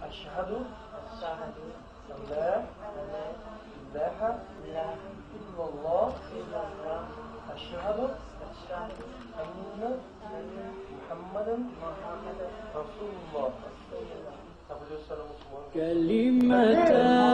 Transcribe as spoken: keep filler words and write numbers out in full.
Asyhadu Asyhadu an la alla ilaha ilaha illallah illallah asyhadu asyhadu anna anna Muhammadan Muhammadan Rasulullah. Rasulullah. Apa dia salam semua? كلمة